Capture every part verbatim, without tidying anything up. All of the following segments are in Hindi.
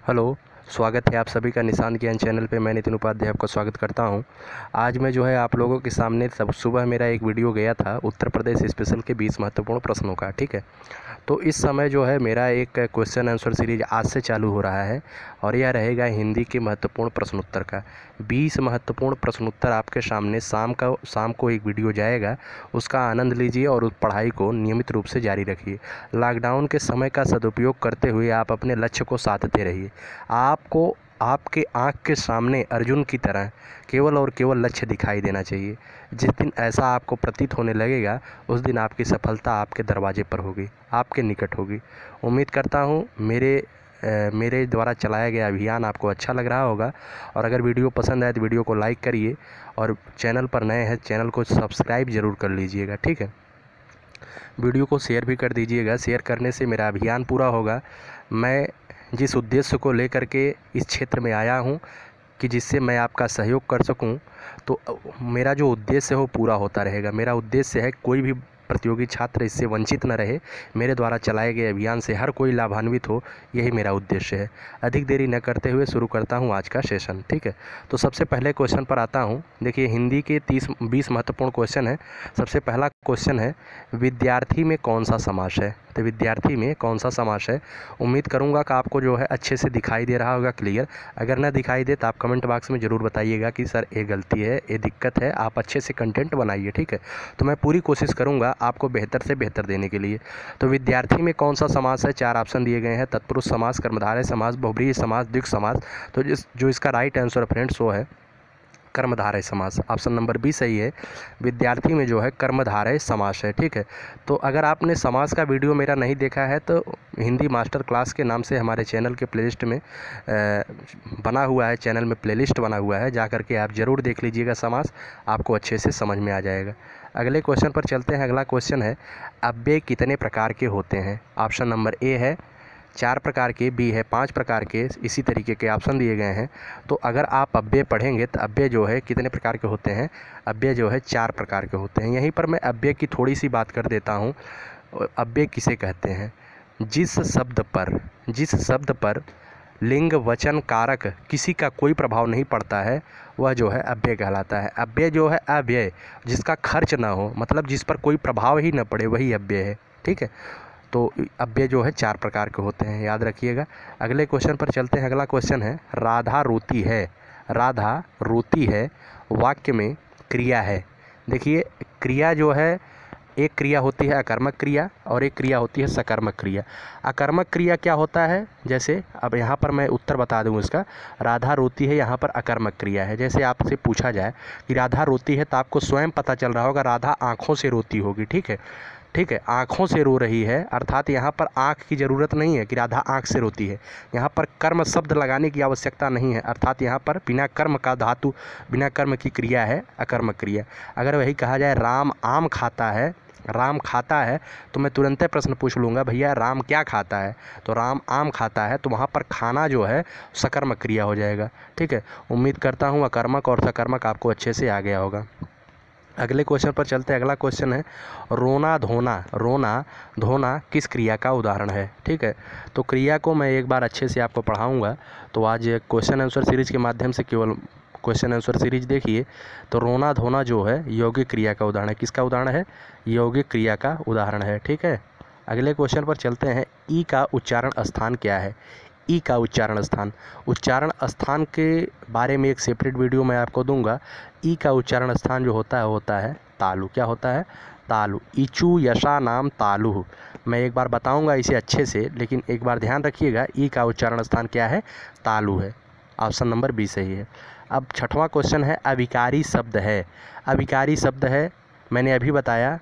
हेलो, स्वागत है आप सभी का निशान ज्ञान चैनल पे। मैं नितिन उपाध्याय आपका स्वागत करता हूं। आज मैं जो है आप लोगों के सामने सब सुबह मेरा एक वीडियो गया था उत्तर प्रदेश स्पेशल के बीस महत्वपूर्ण प्रश्नों का, ठीक है। तो इस समय जो है मेरा एक क्वेश्चन आंसर सीरीज आज से चालू हो रहा है और यह रहेगा हिंदी के महत्वपूर्ण प्रश्नोत्तर का। बीस महत्वपूर्ण प्रश्नोत्तर आपके सामने शाम का शाम को एक वीडियो जाएगा, उसका आनंद लीजिए और उस पढ़ाई को नियमित रूप से जारी रखिए। लॉकडाउन के समय का सदुपयोग करते हुए आप अपने लक्ष्य को साधते रहिए। आपको आपके आँख के सामने अर्जुन की तरह केवल और केवल लक्ष्य दिखाई देना चाहिए। जिस दिन ऐसा आपको प्रतीत होने लगेगा उस दिन आपकी सफलता आपके दरवाजे पर होगी, आपके निकट होगी। उम्मीद करता हूँ मेरे आ, मेरे द्वारा चलाया गया अभियान आपको अच्छा लग रहा होगा और अगर वीडियो पसंद आए तो वीडियो को लाइक करिए और चैनल पर नए हैं चैनल को सब्सक्राइब ज़रूर कर लीजिएगा, ठीक है। वीडियो को शेयर भी कर दीजिएगा, शेयर करने से मेरा अभियान पूरा होगा। मैं जिस उद्देश्य को लेकर के इस क्षेत्र में आया हूं कि जिससे मैं आपका सहयोग कर सकूं, तो मेरा जो उद्देश्य है वो पूरा होता रहेगा। मेरा उद्देश्य है कोई भी प्रतियोगी छात्र इससे वंचित न रहे, मेरे द्वारा चलाए गए अभियान से हर कोई लाभान्वित हो, यही मेरा उद्देश्य है। अधिक देरी न करते हुए शुरू करता हूं आज का सेशन, ठीक है। तो सबसे पहले क्वेश्चन पर आता हूं। देखिए हिंदी के तीस बीस महत्वपूर्ण क्वेश्चन है। सबसे पहला क्वेश्चन है, विद्यार्थी में कौन सा समास है। तो विद्यार्थी में कौन सा समास है। उम्मीद करूंगा कि आपको जो है अच्छे से दिखाई दे रहा होगा क्लियर। अगर ना दिखाई दे तो आप कमेंट बॉक्स में ज़रूर बताइएगा कि सर ये गलती है, ये दिक्कत है। आप अच्छे से कंटेंट बनाइए, ठीक है। तो मैं पूरी कोशिश करूंगा आपको बेहतर से बेहतर देने के लिए। तो विद्यार्थी में कौन सा समास है, चार ऑप्शन दिए गए हैं। तत्पुरुष समास, कर्मधारय समास, बहुब्रीहि समास, द्विगु समास। तो जिस जो इसका राइट आंसर फ्रेंड्स वो है कर्मधारय समास। ऑप्शन नंबर बी सही है। विद्यार्थी में जो है कर्मधारय समास है, ठीक है। तो अगर आपने समास का वीडियो मेरा नहीं देखा है तो हिंदी मास्टर क्लास के नाम से हमारे चैनल के प्लेलिस्ट में बना हुआ है, चैनल में प्लेलिस्ट बना हुआ है, जा करके आप ज़रूर देख लीजिएगा। समास आपको अच्छे से समझ में आ जाएगा। अगले क्वेश्चन पर चलते हैं। अगला क्वेश्चन है, अव्यय कितने प्रकार के होते हैं। ऑप्शन नंबर ए है चार प्रकार के, बी है पांच प्रकार के, इसी तरीके के ऑप्शन दिए गए हैं। तो अगर आप अव्यय पढ़ेंगे तो अव्यय जो है कितने प्रकार के होते हैं। अव्यय जो है चार प्रकार के होते हैं। यहीं पर मैं अव्यय की थोड़ी सी बात कर देता हूँ। अव्यय किसे कहते हैं, जिस शब्द पर जिस शब्द पर लिंग वचन कारक किसी का कोई प्रभाव नहीं पड़ता है वह जो है अव्यय कहलाता है। अव्यय जो है अव्यय, जिसका खर्च ना हो, मतलब जिस पर कोई प्रभाव ही न पड़े, वही अव्यय है, ठीक है। तो अव्यय जो है चार प्रकार के होते हैं, याद रखिएगा। अगले क्वेश्चन पर चलते हैं। अगला क्वेश्चन है, राधा रोती है। राधा रोती है वाक्य में क्रिया है। देखिए क्रिया जो है, एक क्रिया होती है अकर्मक क्रिया और एक क्रिया होती है सकर्मक क्रिया। अकर्मक क्रिया क्या होता है, जैसे अब यहाँ पर मैं उत्तर बता दूँ इसका। राधा रोती है यहाँ पर अकर्मक क्रिया है। जैसे आपसे पूछा जाए कि राधा रोती है तो आपको स्वयं पता चल रहा होगा राधा आँखों से रोती होगी, ठीक है। ठीक है, आँखों से रो रही है, अर्थात यहाँ पर आँख की ज़रूरत नहीं है कि राधा आँख से रोती है। यहाँ पर कर्म शब्द लगाने की आवश्यकता नहीं है, अर्थात यहाँ पर बिना कर्म का धातु, बिना कर्म की क्रिया है अकर्मक क्रिया। अगर वही कहा जाए राम आम खाता है, राम खाता है, तो मैं तुरंत प्रश्न पूछ लूँगा भैया राम क्या खाता है। तो राम आम खाता है, तो वहाँ पर खाना जो है सकर्मक क्रिया हो जाएगा, ठीक है। उम्मीद करता हूँ अकर्मक और सकर्मक आपको अच्छे से आ गया होगा। अगले क्वेश्चन पर चलते हैं। अगला क्वेश्चन है, रोना धोना रोना धोना किस क्रिया का उदाहरण है, ठीक है। तो क्रिया को मैं एक बार अच्छे से आपको पढ़ाऊंगा। तो आज क्वेश्चन आंसर सीरीज के माध्यम से केवल क्वेश्चन आंसर सीरीज देखिए। तो रोना धोना जो है यौगिक क्रिया का उदाहरण है। किसका उदाहरण है, यौगिक क्रिया का उदाहरण है, ठीक है। अगले क्वेश्चन पर चलते हैं। ई का उच्चारण स्थान क्या है। ई का उच्चारण स्थान, उच्चारण स्थान के बारे में एक सेपरेट वीडियो मैं आपको दूंगा। ई का उच्चारण स्थान जो होता है होता है तालु। क्या होता है, तालु। इचु यशा नाम तालु। मैं एक बार बताऊंगा इसे अच्छे से, लेकिन एक बार ध्यान रखिएगा। ई का उच्चारण स्थान क्या है, तालु है। ऑप्शन नंबर बी सही है। अब छठवां क्वेश्चन है, अविकारी शब्द है। अविकारी शब्द है, मैंने अभी बताया,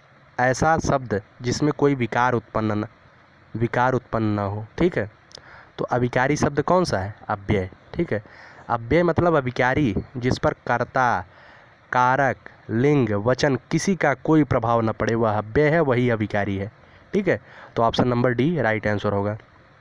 ऐसा शब्द जिसमें कोई विकार उत्पन्न न विकार उत्पन्न न हो, ठीक है। तो अविकारी शब्द कौन सा है, अव्यय, ठीक है। अव्यय मतलब अविकारी, जिस पर कर्ता, कारक, लिंग, वचन किसी का कोई प्रभाव न पड़े, वह अव्यय है, वही अविकारी है, ठीक है। तो option number D right answer होगा।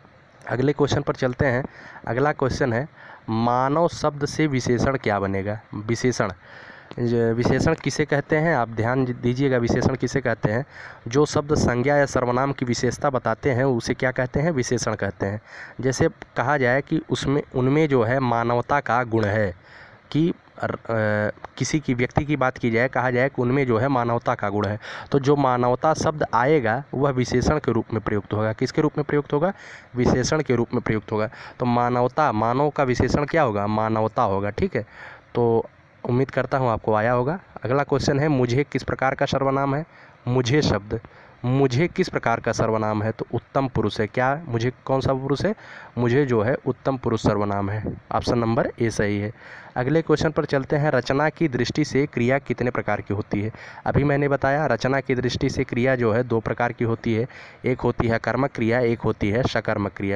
अगले क्वेश्चन पर चलते हैं। अगला क्वेश्चन है, मानव शब्द से विशेषण क्या बनेगा। विशेषण, विशेषण किसे कहते हैं, आप ध्यान दीजिएगा, विशेषण किसे कहते हैं, जो शब्द संज्ञा या सर्वनाम की विशेषता बताते हैं उसे क्या कहते हैं, विशेषण कहते हैं। जैसे कहा जाए कि उसमें उनमें जो है मानवता का गुण है, कि आ, किसी की व्यक्ति की बात की जाए, कहा जाए कि उनमें जो है मानवता का गुण है, तो जो मानवता शब्द आएगा वह विशेषण के रूप में प्रयुक्त होगा। किसके रूप में प्रयुक्त होगा, विशेषण के रूप में प्रयुक्त होगा। तो मानवता, मानव का विशेषण क्या होगा, मानवता होगा। ठीक है, तो उम्मीद करता हूँ आपको आया होगा। अगला क्वेश्चन है, मुझे किस प्रकार का सर्वनाम है। मुझे शब्द मुझे किस प्रकार का सर्वनाम है, तो उत्तम पुरुष है। क्या मुझे कौन सा पुरुष है, मुझे जो है उत्तम पुरुष सर्वनाम है। ऑप्शन नंबर ए सही है। अगले क्वेश्चन पर चलते हैं, रचना की दृष्टि से क्रिया कितने प्रकार की होती है। अभी मैंने बताया रचना की दृष्टि से क्रिया जो है दो प्रकार की होती है, एक होती है कर्मक क्रिया, एक होती है सकर्मक क्रिया।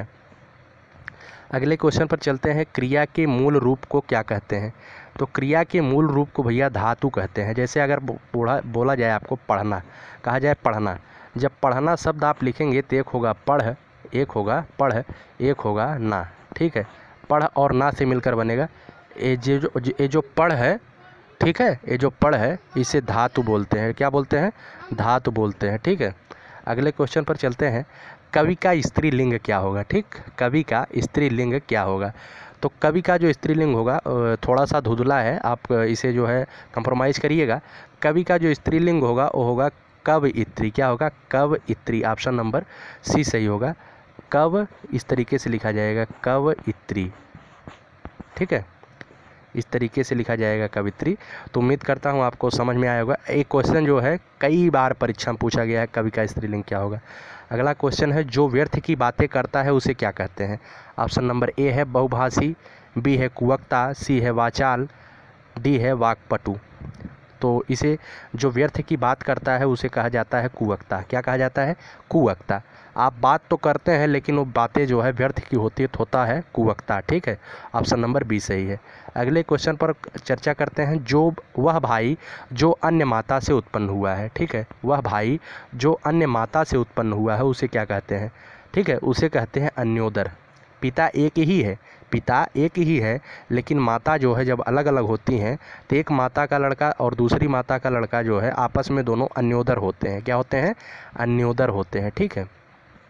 अगले क्वेश्चन पर चलते हैं, क्रिया के मूल रूप को क्या कहते हैं। तो क्रिया के मूल रूप को भैया धातु कहते हैं। जैसे अगर बोला बोला जाए आपको पढ़ना, कहा जाए पढ़ना, जब पढ़ना शब्द आप लिखेंगे तो एक होगा पढ़, एक होगा पढ़, एक होगा ना। ठीक है, पढ़ और ना से मिलकर बनेगा ये जो ये जो पढ़ है, ठीक है, ये जो पढ़ है इसे धातु बोलते हैं। क्या बोलते हैं, धातु बोलते हैं। ठीक है, अगले क्वेश्चन पर चलते हैं, कवि का स्त्रीलिंग क्या होगा। ठीक, कवि का स्त्रीलिंग क्या होगा। तो कवि का जो स्त्रीलिंग होगा थोड़ा सा धुंधला है, आप इसे जो है कंप्रोमाइज़ करिएगा। कवि का जो स्त्रीलिंग होगा वो होगा कवयित्री। क्या होगा, कवयित्री। ऑप्शन नंबर सी सही होगा। कव इस तरीके से लिखा जाएगा, कवयित्री। ठीक है, इस तरीके से लिखा जाएगा कवित्री। तो उम्मीद करता हूँ आपको समझ में आया होगा। एक क्वेश्चन जो है कई बार परीक्षा में पूछा गया है, कवि का स्त्रीलिंग क्या होगा। अगला क्वेश्चन है, जो व्यर्थ की बातें करता है उसे क्या कहते हैं। ऑप्शन नंबर ए है बहुभाषी, बी है कुवक्ता, सी है वाचाल, डी है वाक्पटु। तो इसे जो व्यर्थ की बात करता है उसे कहा जाता है कुवक्ता। क्या कहा जाता है, कुवक्ता। आप बात तो करते हैं लेकिन वो बातें जो है व्यर्थ की होती है, तो होता है कुवक्ता। ठीक है, ऑप्शन नंबर बी सही है। अगले क्वेश्चन पर चर्चा करते हैं, जो वह भाई जो अन्य माता से उत्पन्न हुआ है। ठीक है, वह भाई जो अन्य माता से उत्पन्न हुआ है उसे क्या कहते हैं। ठीक है, उसे कहते हैं अन्योदर। पिता एक ही है, पिता एक ही है लेकिन माता जो है जब अलग अलग होती हैं तो एक माता का लड़का और दूसरी माता का लड़का जो है आपस में दोनों अन्योदर होते हैं। क्या होते हैं, अन्योदर होते हैं। ठीक है,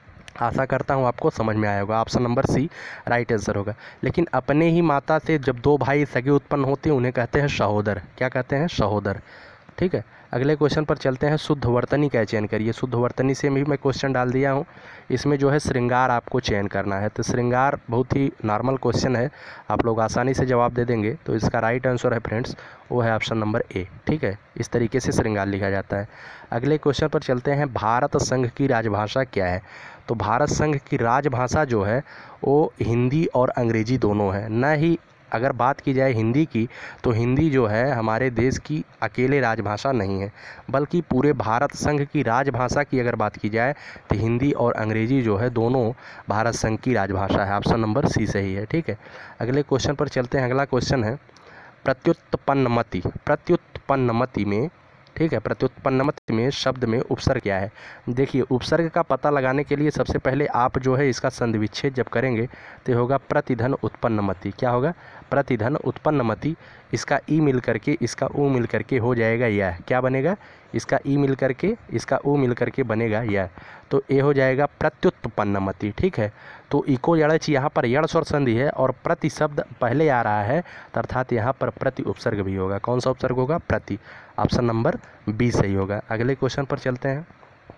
आशा करता हूँ आपको समझ में आया होगा। Option number C right answer होगा। लेकिन अपने ही माता से जब दो भाई सगे उत्पन्न होते हैं उन्हें कहते हैं सहोदर। क्या कहते हैं, सहोदर। ठीक है, अगले क्वेश्चन पर चलते हैं, शुद्ध वर्तनी का चयन करिए। शुद्ध वर्तनी से भी मैं क्वेश्चन डाल दिया हूँ, इसमें जो है श्रृंगार आपको चयन करना है। तो श्रृंगार बहुत ही नॉर्मल क्वेश्चन है, आप लोग आसानी से जवाब दे देंगे। तो इसका राइट आंसर है फ्रेंड्स, वो है ऑप्शन नंबर ए। ठीक है, इस तरीके से श्रृंगार लिखा जाता है। अगले क्वेश्चन पर चलते हैं, भारत संघ की राजभाषा क्या है। तो भारत संघ की राजभाषा जो है वो हिंदी और अंग्रेजी दोनों है। न ही अगर बात की जाए हिंदी की, तो हिंदी जो है हमारे देश की अकेले राजभाषा नहीं है, बल्कि पूरे भारत संघ की राजभाषा की अगर बात की जाए तो हिंदी और अंग्रेजी जो है दोनों भारत संघ की राजभाषा है। ऑप्शन नंबर सी सही है। ठीक है, अगले क्वेश्चन पर चलते हैं। अगला क्वेश्चन है, प्रत्युत्पन्नमति। प्रत्युत्पन्नमति में, ठीक है, प्रत्युत्पन्नमति में शब्द में उपसर्ग क्या है। देखिए, उपसर्ग का पता लगाने के लिए सबसे पहले आप जो है इसका संधिविच्छेद जब करेंगे तो होगा प्रतिधन उत्पन्नमति। क्या होगा, प्रतिधन उत्पन्नमति। इसका ई मिल करके इसका ऊ मिल करके हो जाएगा यह। क्या बनेगा, इसका ई मिल करके इसका ऊ मिल करके बनेगा यह। तो ये हो जाएगा प्रत्युत्पन्नमति। ठीक है, तो इको यड़च यहाँ पर यड़ स्वर संधि है और प्रति शब्द पहले आ रहा है, अर्थात यहाँ पर प्रति उपसर्ग भी होगा। कौन सा उपसर्ग होगा, प्रति। ऑप्शन नंबर बी सही होगा। अगले क्वेश्चन पर चलते हैं,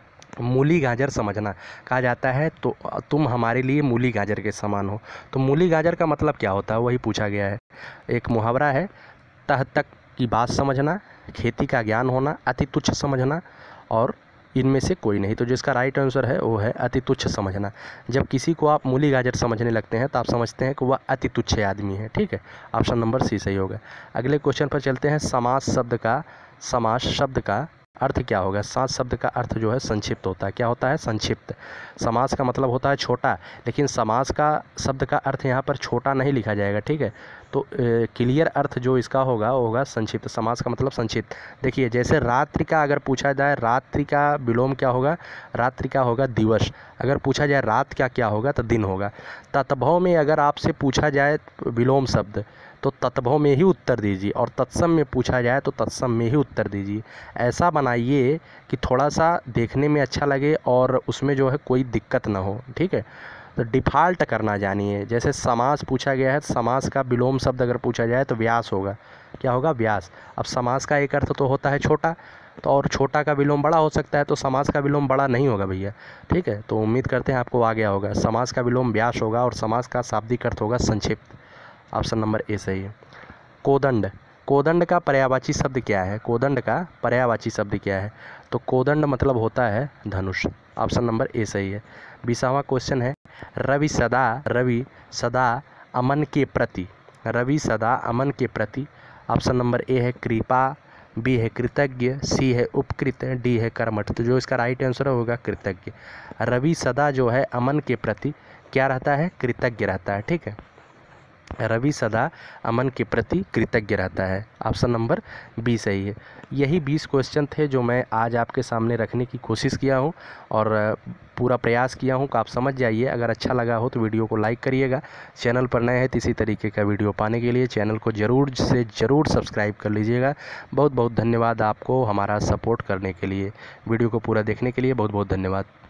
मूली गाजर समझना कहा जाता है, तो तुम हमारे लिए मूली गाजर के समान हो। तो मूली गाजर का मतलब क्या होता है वही पूछा गया है। एक मुहावरा है, तह तक की बात समझना, खेती का ज्ञान होना, अति तुच्छ समझना और इनमें से कोई नहीं। तो जिसका राइट आंसर है वो है अति तुच्छ समझना। जब किसी को आप मूली गाजर समझने लगते हैं तो आप समझते हैं कि वह अति तुच्छ आदमी है। ठीक है, ऑप्शन नंबर सी सही होगा। अगले क्वेश्चन पर चलते हैं, समास शब्द का समास शब्द का अर्थ क्या होगा। समास शब्द का अर्थ जो है संक्षिप्त होता है। क्या होता है, संक्षिप्त। समास का मतलब होता है छोटा, लेकिन समास का शब्द का अर्थ यहाँ पर छोटा नहीं लिखा जाएगा। ठीक है, तो क्लियर अर्थ जो इसका होगा वो होगा संक्षिप्त। समास का मतलब संक्षिप्त। देखिए जैसे रात्रि का अगर पूछा जाए, रात्रि का विलोम क्या होगा, रात्रि का होगा दिवस। अगर पूछा जाए रात क्या क्या होगा तो दिन होगा। तत्भव में अगर आपसे पूछा जाए विलोम शब्द तो तत्भव में ही उत्तर दीजिए, और तत्सम में पूछा जाए तो तत्सम में ही उत्तर दीजिए। ऐसा बनाइए कि थोड़ा सा देखने में अच्छा लगे और उसमें जो है कोई दिक्कत ना हो, ठीक है। तो डिफ़ॉल्ट करना जानिए। जैसे समास पूछा गया है, समास का विलोम शब्द अगर पूछा जाए तो व्यास होगा। क्या होगा, व्यास। अब समास का एक अर्थ तो होता है छोटा, तो और छोटा का विलोम बड़ा हो सकता है, तो समास का विलोम बड़ा नहीं होगा भैया, ठीक है। तो उम्मीद करते हैं आपको आ गया होगा। समास का विलोम व्यास होगा और समास का शाब्दिक अर्थ होगा संक्षिप्त। ऑप्शन नंबर ए सही है। कोदंड, कोदंड का पर्यायवाची शब्द क्या है, कोदंड का पर्यायवाची शब्द क्या है, तो कोदंड मतलब होता है धनुष। ऑप्शन नंबर ए सही है। बीसवां क्वेश्चन है, रवि सदा, रवि सदा अमन के प्रति, रवि सदा अमन के प्रति। ऑप्शन नंबर ए है कृपा, बी है कृतज्ञ, सी है उपकृत, डी है कर्मठ। तो जो इसका राइट आंसर होगा कृतज्ञ। रवि सदा जो है अमन के प्रति क्या रहता है, कृतज्ञ रहता है, ठीक है। रवि सदा अमन के प्रति कृतज्ञ रहता है। ऑप्शन नंबर बी सही है। यही बीस क्वेश्चन थे जो मैं आज आपके सामने रखने की कोशिश किया हूं और पूरा प्रयास किया हूं कि आप समझ जाइए। अगर अच्छा लगा हो तो वीडियो को लाइक करिएगा। चैनल पर नए हैं तो इसी तरीके का वीडियो पाने के लिए चैनल को ज़रूर से ज़रूर सब्सक्राइब कर लीजिएगा। बहुत बहुत धन्यवाद आपको हमारा सपोर्ट करने के लिए। वीडियो को पूरा देखने के लिए बहुत बहुत धन्यवाद।